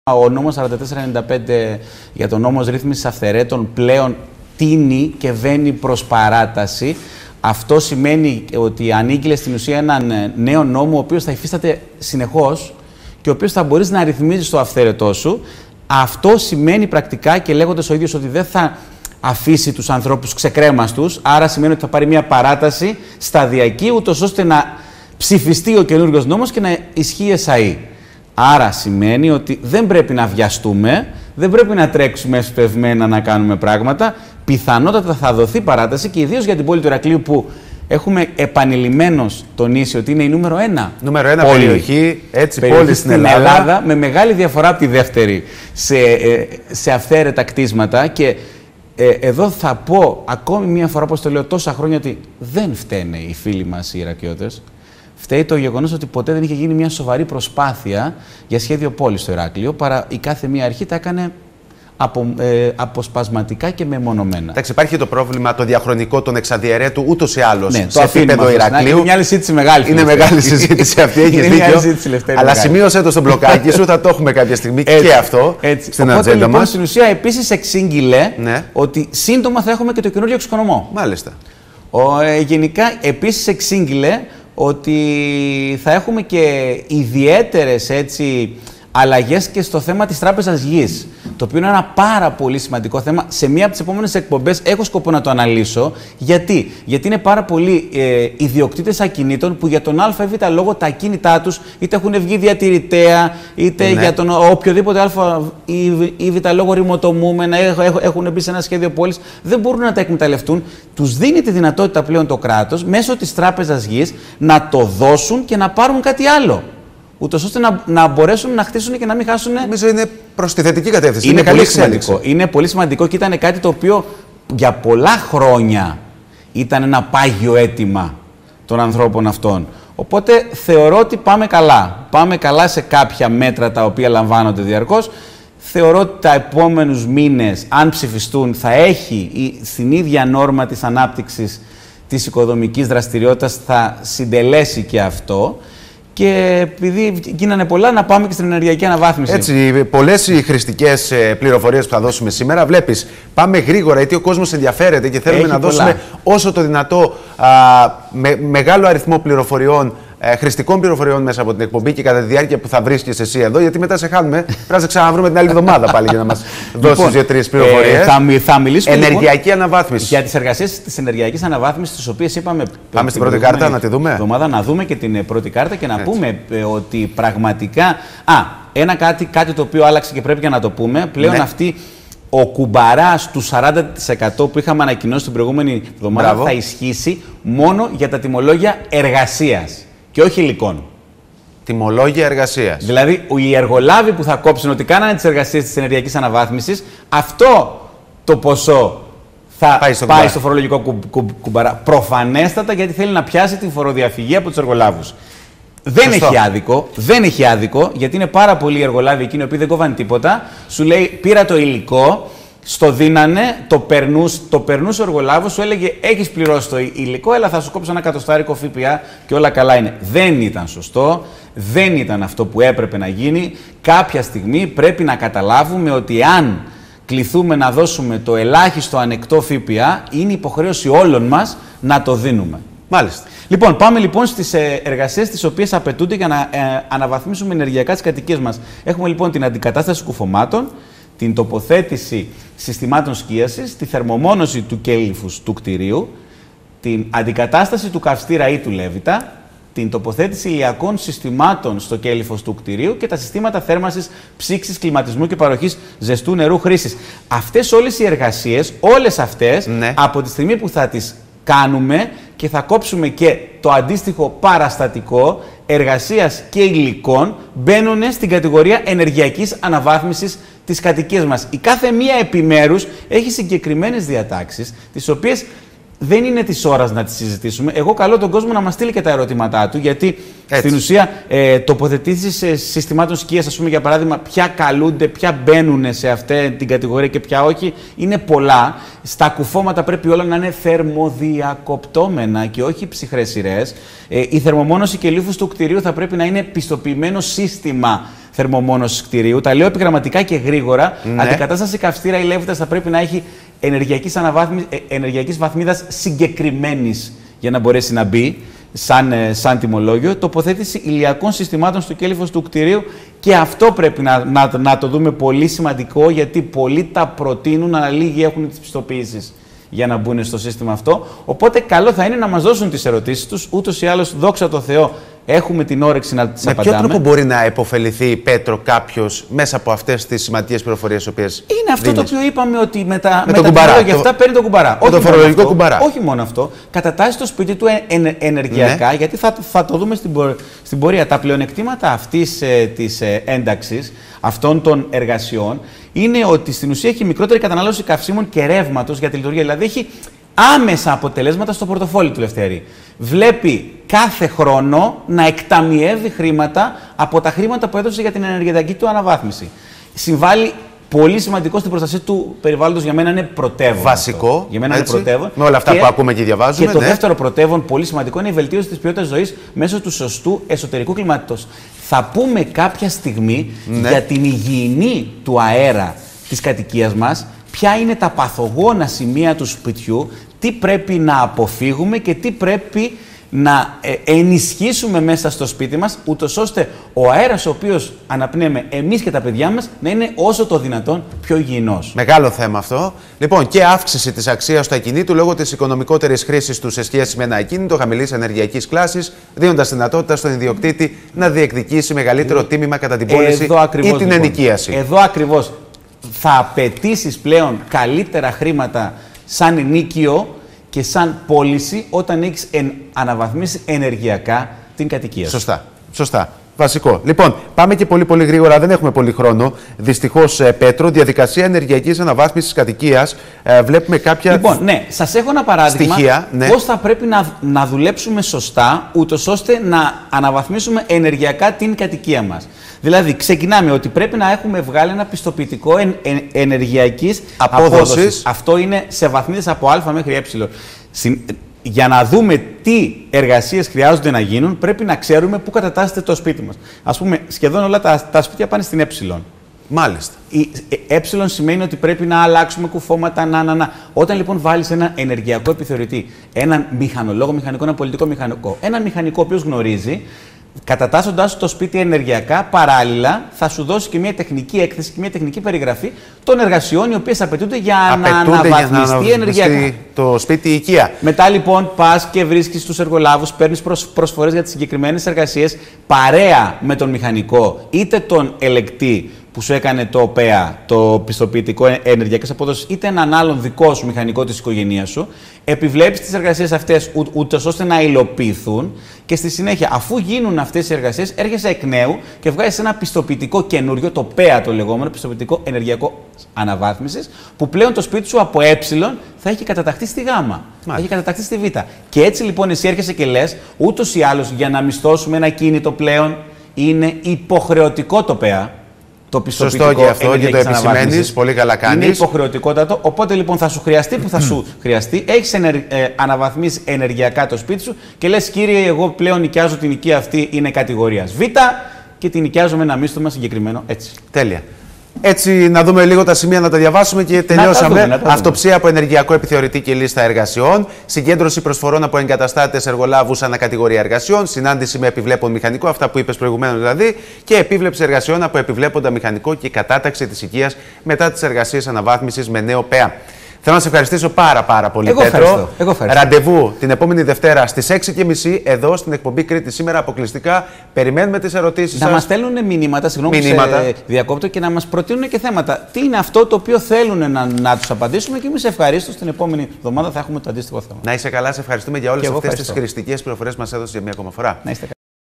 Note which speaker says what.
Speaker 1: Ο νόμος 4495 για τον νόμος ρύθμισης αυθαιρέτων πλέον τίνει και βαίνει προς παράταση. Αυτό σημαίνει ότι ανήγγειλε στην ουσία έναν νέο νόμο, ο οποίος θα υφίσταται συνεχώς και ο οποίος θα μπορείς να ρυθμίζεις το αυθαίρετό σου. Αυτό σημαίνει πρακτικά, και λέγοντας ο ίδιος, ότι δεν θα αφήσει τους ανθρώπους ξεκρέμαστους, άρα σημαίνει ότι θα πάρει μια παράταση σταδιακή, ούτως ώστε να ψηφιστεί ο καινούριος νόμος και να ισχύει εσαΐ. Άρα σημαίνει ότι δεν πρέπει να βιαστούμε, δεν πρέπει να τρέξουμε εσπευμένα να κάνουμε πράγματα. Πιθανότατα θα δοθεί παράταση, και ιδίως για την πόλη του Ηρακλείου, που έχουμε επανειλημμένως τονίσει ότι είναι η νούμερο 1.
Speaker 2: Νούμερο 1 περιοχή, έτσι, πόλη στην Ελλάδα.
Speaker 1: Με μεγάλη διαφορά από τη δεύτερη σε αυθαίρετα κτίσματα. Και εδώ θα πω ακόμη μία φορά, όπως το λέω τόσα χρόνια, ότι δεν φταίνε οι φίλοι μας οι Ηρακιώτες. Φταίει το γεγονός ότι ποτέ δεν είχε γίνει μια σοβαρή προσπάθεια για σχέδιο πόλης στο Ηράκλειο, παρά η κάθε μία αρχή τα έκανε αποσπασματικά και μεμονωμένα.
Speaker 2: Εντάξει, υπάρχει το πρόβλημα το διαχρονικό των Εξαδιαιρέτου ούτως ή άλλως,
Speaker 1: ναι,
Speaker 2: σε επίπεδο Ηρακλείου.
Speaker 1: Είναι μια άλλη συζήτηση μεγάλη.
Speaker 2: Είναι μεγάλη συζήτηση αυτή, έχεις δίκιο. Αλλά σημείωσε το στο μπλοκάκι σου, θα το έχουμε κάποια στιγμή και αυτό στην ατζέντα μας.
Speaker 1: Στην ουσία επίσης εξήγηλε ότι σύντομα θα έχουμε και το καινούργιο εξοικονομό.
Speaker 2: Μάλιστα.
Speaker 1: Γενικά επίσης εξήγηλε ότι θα έχουμε και ιδιαίτερες αλλαγές και στο θέμα της Τράπεζας Γης, το οποίο είναι ένα πάρα πολύ σημαντικό θέμα. Σε μία από τις επόμενες εκπομπές έχω σκοπό να το αναλύσω. Γιατί είναι πάρα πολλοί ιδιοκτήτες ακινήτων που για τον α ή β λόγο τα ακίνητά τους είτε έχουν βγει διατηρητέα, είτε για τον οποιοδήποτε α ή β λόγο ρημοτομούμενα, έχουν μπει σε ένα σχέδιο πόλης, δεν μπορούν να τα εκμεταλλευτούν. Τους δίνει τη δυνατότητα πλέον το κράτος μέσω της Τράπεζας Γης να το δώσουν και να πάρουν κάτι άλλο, ούτως ώστε να μπορέσουν να χτίσουν και να μην χάσουν.
Speaker 2: Νομίζω είναι προς τη θετική κατεύθυνση.
Speaker 1: Είναι πολύ σημαντικό. Είναι πολύ σημαντικό και ήταν κάτι το οποίο για πολλά χρόνια ήταν ένα πάγιο αίτημα των ανθρώπων αυτών. Οπότε θεωρώ ότι πάμε καλά. Πάμε καλά σε κάποια μέτρα τα οποία λαμβάνονται διαρκώς. Θεωρώ ότι τα επόμενους μήνες, αν ψηφιστούν, θα έχει στην ίδια νόρμα της ανάπτυξης της οικοδομικής δραστηριότητας, θα συντελέσει και αυτό. Και επειδή γίνανε πολλά, να πάμε και στην ενεργειακή αναβάθμιση.
Speaker 2: Έτσι, πολλές οι χρηστικές πληροφορίες που θα δώσουμε σήμερα. Βλέπεις, πάμε γρήγορα, γιατί ο κόσμος ενδιαφέρεται και θέλουμε να δώσουμε όσο το δυνατό μεγάλο αριθμό πληροφοριών, χρηστικών πληροφοριών μέσα από την εκπομπή και κατά τη διάρκεια που θα βρίσκεσαι εσύ εδώ, γιατί μετά σε χάνουμε. Πρέπει να σε ξαναβρούμε την άλλη εβδομάδα πάλι για να μας δώσεις 2-3 πληροφορίες.
Speaker 1: Θα μιλήσουμε
Speaker 2: ενεργειακή αναβάθμιση.
Speaker 1: Για τις εργασίες της ενεργειακής αναβάθμισης, τις οποίες είπαμε.
Speaker 2: Πάμε στην πρώτη κάρτα να τη δούμε.
Speaker 1: Εβδομάδα να δούμε και την πρώτη κάρτα και να πούμε ότι πραγματικά. Κάτι το οποίο άλλαξε και πρέπει και να το πούμε. Πλέον αυτή ο κουμπαράς του 40% που είχαμε ανακοινώσει την προηγούμενη εβδομάδα θα ισχύσει μόνο για τα τιμολόγια εργασίας και όχι υλικών.
Speaker 2: Τιμολόγια εργασίας.
Speaker 1: Δηλαδή, οι εργολάβοι που θα κόψουν ότι κάνανε τις εργασίες της ενεργειακής αναβάθμισης, αυτό το ποσό θα πάει στο φορολογικό κουμπαρά. Προφανέστατα, γιατί θέλει να πιάσει την φοροδιαφυγή από τους εργολάβους. Δεν έχει άδικο, γιατί είναι πάρα πολλοί εργολάβοι εκείνοι οι οποίοι δεν κόβανε τίποτα. Σου λέει, πήρα το υλικό, στο δίνανε, το περνούσε ο εργολάβος, σου έλεγε, έχεις πληρώσει το υλικό, αλλά θα σου κόψω ένα εκατοστάρικο ΦΠΑ και όλα καλά είναι. Δεν ήταν σωστό, δεν ήταν αυτό που έπρεπε να γίνει. Κάποια στιγμή πρέπει να καταλάβουμε ότι αν κληθούμε να δώσουμε το ελάχιστο ανεκτό ΦΠΑ, είναι υποχρέωση όλων μας να το δίνουμε.
Speaker 2: Μάλιστα.
Speaker 1: Λοιπόν, πάμε λοιπόν στις εργασίες τις οποίες απαιτούνται για να αναβαθμίσουμε ενεργειακά τις κατοικίες μας. Έχουμε λοιπόν την αντικατάσταση κουφωμάτων, την τοποθέτηση συστημάτων σκίασης, τη θερμομόνωση του κέλυφους του κτηρίου, την αντικατάσταση του καυστήρα ή του λέβητα, την τοποθέτηση ηλιακών συστημάτων στο κέλυφος του κτηρίου και τα συστήματα θέρμανσης, ψήξης, κλιματισμού και παροχής ζεστού νερού χρήσης. Αυτές όλες οι εργασίες, όλες αυτές, από τη στιγμή που θα τις κάνουμε και θα κόψουμε και το αντίστοιχο παραστατικό εργασίας και υλικών, μπαίνουν στην κατηγορία ενεργειακής αναβάθμισης της κατοικίας μας. Η κάθε μία επιμέρους έχει συγκεκριμένες διατάξεις, τις οποίες δεν είναι της ώρας να τις συζητήσουμε. Εγώ καλώ τον κόσμο να μας στείλει και τα ερωτήματά του, γιατί στην ουσία τοποθετήσεις συστημάτων σκίας, ας πούμε, για παράδειγμα, ποια καλούνται, ποια μπαίνουν σε αυτή την κατηγορία και ποια όχι, είναι πολλά. Στα κουφώματα πρέπει όλα να είναι θερμοδιακοπτώμενα και όχι ψυχρές σειρές. Η θερμομόνωση και λίφους του κτηρίου θα πρέπει να είναι πιστοποιημένο σύστημα θερμομόνωσης κτηρίου. Τα λέω επιγραμματικά και γρήγορα. Αντικατάσταση καυστήρα ή λέβητας θα πρέπει να έχει ενεργειακής βαθμίδας συγκεκριμένης για να μπορέσει να μπει σαν τιμολόγιο. Τοποθέτηση ηλιακών συστημάτων στο κέλυφος του κτηρίου, και αυτό πρέπει να το δούμε πολύ σημαντικό, γιατί πολλοί τα προτείνουν, αλλά λίγοι έχουν τις πιστοποιήσεις για να μπουν στο σύστημα αυτό. Οπότε καλό θα είναι να μας δώσουν τις ερωτήσεις τους. Ούτως ή άλλως, δόξα τω Θεώ, έχουμε την όρεξη να τις απαντάμε.
Speaker 2: Με ποιο τρόπο μπορεί να επωφεληθεί, Πέτρο, κάποιος μέσα από αυτές τις σημαντικές πληροφορίες τις οποίες
Speaker 1: είναι αυτό
Speaker 2: δίνεις?
Speaker 1: Το οποίο είπαμε, ότι με τα
Speaker 2: κουμπαρά,
Speaker 1: για αυτά παίρνει τον κουμπαρά.
Speaker 2: Με το φορολογικό κουμπαρά.
Speaker 1: Όχι μόνο αυτό. Κατατάσσει το σπίτι του ενεργειακά, γιατί θα το δούμε στην πορεία. Τα πλεονεκτήματα αυτής της ένταξης, αυτών των εργασιών, είναι ότι στην ουσία έχει μικρότερη κατανάλωση καυσίμων και ρεύματος για τη λειτουργία. Δηλαδή έχει άμεσα αποτελέσματα στο πορτοφόλι του Λευτέρη. Βλέπει κάθε χρόνο να εκταμιεύει χρήματα από τα χρήματα που έδωσε για την ενεργειακή του αναβάθμιση. Συμβάλλει πολύ σημαντικό στην προστασία του περιβάλλοντος. Για μένα είναι πρωτεύον.
Speaker 2: Βασικό.
Speaker 1: Για μένα είναι πρωτεύον.
Speaker 2: Με όλα αυτά που ακούμε και διαβάζουμε.
Speaker 1: Και το δεύτερο πρωτεύον, πολύ σημαντικό, είναι η βελτίωση της ποιότητας ζωής μέσω του σωστού εσωτερικού κλίματος. Θα πούμε κάποια στιγμή για την υγιεινή του αέρα της κατοικίας μας, ποια είναι τα παθογόνα σημεία του σπιτιού, τι πρέπει να αποφύγουμε και τι πρέπει να ενισχύσουμε μέσα στο σπίτι μας, ούτως ώστε ο αέρας ο οποίος αναπνέουμε εμείς και τα παιδιά μας να είναι όσο το δυνατόν πιο υγιεινός.
Speaker 2: Μεγάλο θέμα αυτό. Λοιπόν, και αύξηση της αξίας του ακινήτου λόγω της οικονομικότερης χρήσης του σε σχέση με ένα ακίνητο χαμηλής ενεργειακής κλάσης, δίνοντας δυνατότητα στον ιδιοκτήτη να διεκδικήσει μεγαλύτερο τίμημα κατά την πώληση ή την ενοικίαση.
Speaker 1: Εδώ ακριβώς θα απαιτήσεις πλέον καλύτερα χρήματα σαν ενίκιο και σαν πώληση όταν έχεις αναβαθμίσει ενεργειακά την κατοικία σου.
Speaker 2: Σωστά. Σωστά. Βασικό. Λοιπόν, πάμε και πολύ γρήγορα, δεν έχουμε πολύ χρόνο. Δυστυχώς, Πέτρο, διαδικασία ενεργειακής αναβάθμισης κατοικίας. Βλέπουμε κάποια.
Speaker 1: Λοιπόν, ναι, σας έχω ένα παράδειγμα πώς θα πρέπει να δουλέψουμε σωστά, ούτως ώστε να αναβαθμίσουμε ενεργειακά την κατοικία μας. Δηλαδή, ξεκινάμε ότι πρέπει να έχουμε βγάλει ένα πιστοποιητικό ενεργειακής απόδοσης. Αυτό είναι σε βαθμίδες από α μέχρι ε. Για να δούμε τι εργασίες χρειάζονται να γίνουν, πρέπει να ξέρουμε πού κατατάσσεται το σπίτι μας. Ας πούμε, σχεδόν όλα τα σπίτια πάνε στην ε.
Speaker 2: Μάλιστα.
Speaker 1: Η ε σημαίνει ότι πρέπει να αλλάξουμε κουφώματα, Όταν λοιπόν βάλεις ένα ενεργειακό επιθεωρητή, έναν μηχανολόγο μηχανικό, ένα πολιτικό μηχανικό, έναν μηχανικό ο οποίος γνωρίζει, κατατάσσοντάς το σπίτι ενεργειακά, παράλληλα θα σου δώσει και μια τεχνική έκθεση και μια τεχνική περιγραφή των εργασιών οι οποίες απαιτούνται για να αναβαθμιστεί ενεργειακά
Speaker 2: το σπίτι οικία.
Speaker 1: Μετά λοιπόν πας και βρίσκεις τους εργολάβους, παίρνεις προσφορές για τις συγκεκριμένες εργασίες παρέα με τον μηχανικό, είτε τον ελεκτή που σου έκανε το ΠΕΑ, το πιστοποιητικό ενεργειακής απόδοσης, είτε έναν άλλον δικό σου μηχανικό της οικογένειας σου, επιβλέπεις τις εργασίες αυτές ούτως ώστε να υλοποιηθούν και στη συνέχεια, αφού γίνουν αυτές οι εργασίες, έρχεσαι εκ νέου και βγάζεις ένα πιστοποιητικό καινούριο, το ΠΕΑ το λεγόμενο, πιστοποιητικό ενεργειακό αναβάθμισης, που πλέον το σπίτι σου από ε θα έχει καταταχθεί στη Γ, θα έχει καταταχθεί στη Β. Και έτσι λοιπόν εσύ έρχεσαι και λες, ούτως ή άλλως για να μισθώσουμε ένα κίνητο πλέον είναι υποχρεωτικό το ΠΕΑ. Το πιστοποιητικό.
Speaker 2: Σωστό και αυτό, και το επισημαίνεις, πολύ καλά κάνεις.
Speaker 1: Είναι υποχρεωτικότατο, οπότε λοιπόν θα σου χρειαστεί που θα σου χρειαστεί. Έχεις αναβαθμίσει ενεργειακά το σπίτι σου και λες, κύριε, εγώ πλέον νοικιάζω την οικία αυτή, είναι κατηγορίας Β και την νοικιάζω με ένα μίσθωμα συγκεκριμένο έτσι.
Speaker 2: Τέλεια. Έτσι, να δούμε λίγο τα σημεία, να τα διαβάσουμε και τελειώσαμε. Αυτοψία από ενεργειακό επιθεωρητή και λίστα εργασιών. Συγκέντρωση προσφορών από εγκαταστάτες εργολάβους ανακατηγορία εργασιών. Συνάντηση με επιβλέπον μηχανικό, αυτά που είπες προηγουμένως δηλαδή. Και επίβλεψη εργασιών από επιβλέποντα μηχανικό και κατάταξη της οικίας μετά τις εργασίες αναβάθμισης με νέο ΠΕΑ. Θέλω να σε ευχαριστήσω πάρα πολύ, Πέτρο. Ραντεβού την επόμενη Δευτέρα στις 6:30 εδώ στην εκπομπή Κρήτη Σήμερα αποκλειστικά. Περιμένουμε τις ερωτήσεις σας.
Speaker 1: Να μας στέλνουν μηνύματα, συγγνώμη που σε διακόπτω, και να μας προτείνουν και θέματα. Τι είναι αυτό το οποίο θέλουν να τους απαντήσουμε και εμείς ευχαρίστως την επόμενη εβδομάδα θα έχουμε το αντίστοιχο θέμα.
Speaker 2: Να είσαι καλά, σε ευχαριστούμε για όλες αυτές τις χρηστικές πληροφορίες που μας έδωσες για μία ακόμα φορά.